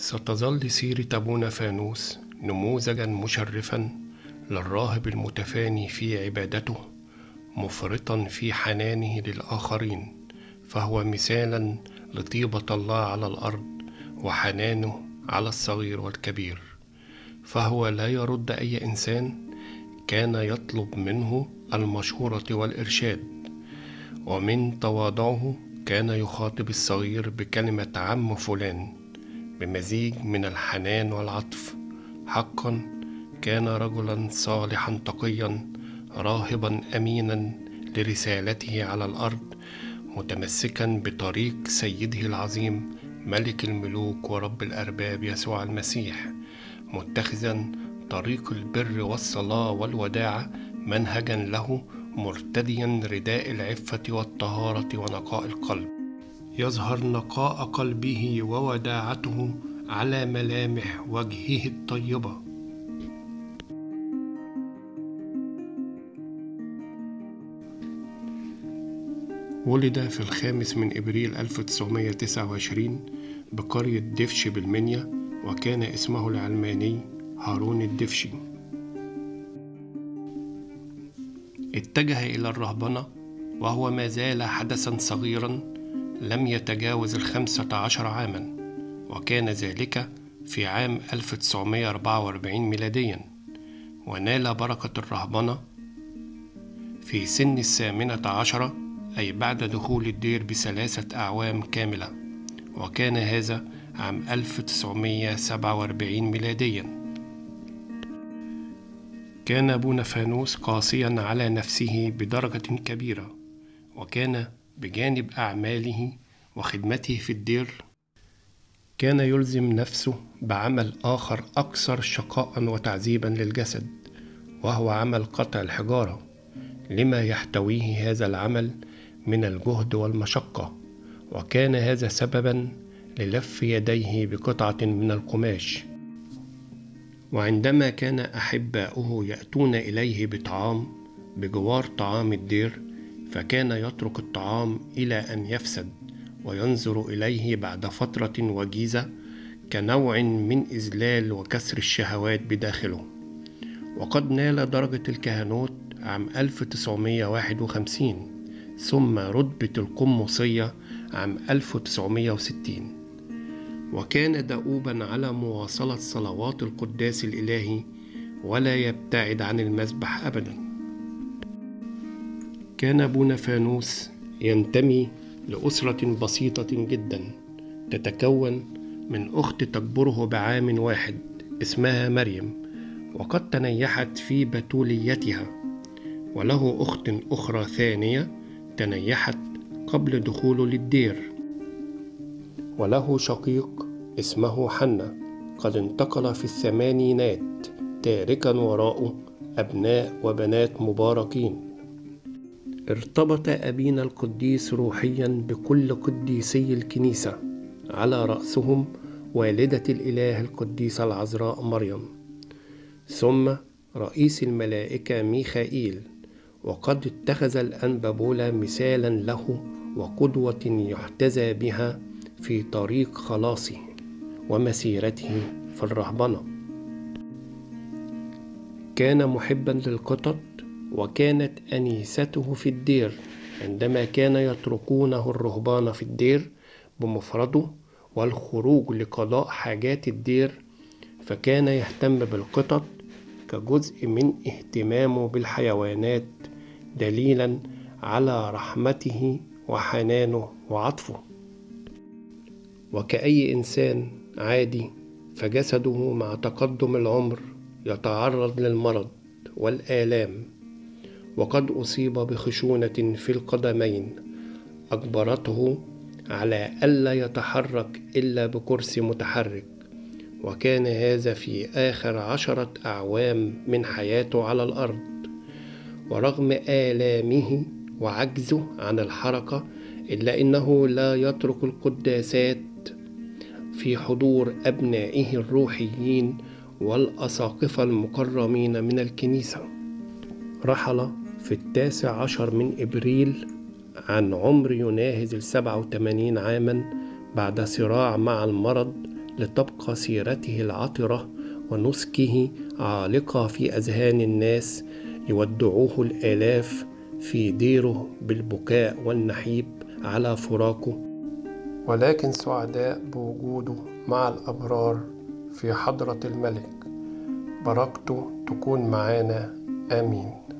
ستظل سيرة أبونا فانوس نموذجا مشرفا للراهب المتفاني في عبادته، مفرطا في حنانه للآخرين، فهو مثالا لطيبة الله على الأرض وحنانه على الصغير والكبير. فهو لا يرد أي إنسان كان يطلب منه المشورة والإرشاد، ومن تواضعه كان يخاطب الصغير بكلمة عم فلان بمزيج من الحنان والعطف. حقا كان رجلا صالحا تقيا، راهبا أمينا لرسالته على الأرض، متمسكا بطريق سيده العظيم ملك الملوك ورب الأرباب يسوع المسيح، متخذا طريق البر والصلاة والوداعة منهجا له، مرتديا رداء العفة والطهارة ونقاء القلب. يظهر نقاء قلبه ووداعته على ملامح وجهه الطيبة. ولد في 5 أبريل 1929 بقرية دفش بالمنيا، وكان اسمه العلماني هارون الدفشي. اتجه إلى الرهبنة وهو ما زال حدثا صغيرا لم يتجاوز 15 عاما، وكان ذلك في عام 1944 ميلاديا، ونال بركة الرهبنة في سن 18، أي بعد دخول الدير ب3 أعوام كاملة، وكان هذا عام 1947 ميلاديا. كان أبونا فانوس قاسيا على نفسه بدرجة كبيرة، وكان بجانب أعماله وخدمته في الدير كان يلزم نفسه بعمل آخر أكثر شقاء وتعذيبا للجسد، وهو عمل قطع الحجارة، لما يحتويه هذا العمل من الجهد والمشقة، وكان هذا سببا للف يديه بقطعة من القماش. وعندما كان أحباؤه يأتون إليه بطعام بجوار طعام الدير، فكان يترك الطعام إلى أن يفسد وينظر إليه بعد فترة وجيزة كنوع من إذلال وكسر الشهوات بداخله. وقد نال درجة الكهنوت عام 1951، ثم رتبة القمصية عام 1960، وكان دؤوبا على مواصلة صلوات القداس الإلهي ولا يبتعد عن المذبح أبدا. كان أبونا فانوس ينتمي لأسرة بسيطة جدا تتكون من أخت تكبره بعام واحد اسمها مريم، وقد تنيحت في بتوليتها، وله أخت أخرى ثانية تنيحت قبل دخوله للدير، وله شقيق اسمه حنا قد انتقل في الثمانينات، تاركا وراءه أبناء وبنات مباركين. ارتبط أبينا القديس روحيا بكل قديسي الكنيسة، على رأسهم والدة الإله القديسة العذراء مريم، ثم رئيس الملائكة ميخائيل، وقد اتخذ الأنبابولة مثالا له وقدوة يحتذى بها في طريق خلاصه ومسيرته في الرهبنة. كان محبا للقطط، وكانت أنيسته في الدير عندما كان يتركونه الرهبان في الدير بمفرده والخروج لقضاء حاجات الدير، فكان يهتم بالقطط كجزء من اهتمامه بالحيوانات، دليلا على رحمته وحنانه وعطفه. وكأي إنسان عادي، فجسده مع تقدم العمر يتعرض للمرض والآلام، وقد أصيب بخشونة في القدمين أجبرته على ألا يتحرك إلا بكرسي متحرك، وكان هذا في آخر 10 أعوام من حياته على الأرض. ورغم آلامه وعجزه عن الحركة، إلا إنه لا يترك القداسات في حضور أبنائه الروحيين والأساقفة المكرمين من الكنيسة. رحل في 19 من إبريل عن عمر يناهز 87 عاما بعد صراع مع المرض لتبقى سيرته العطرة ونسكه عالقة في أذهان الناس، يودعوه الآلاف في ديره بالبكاء والنحيب على فراقه، ولكن سعداء بوجوده مع الأبرار في حضرة الملك. بركته تكون معانا، آمين.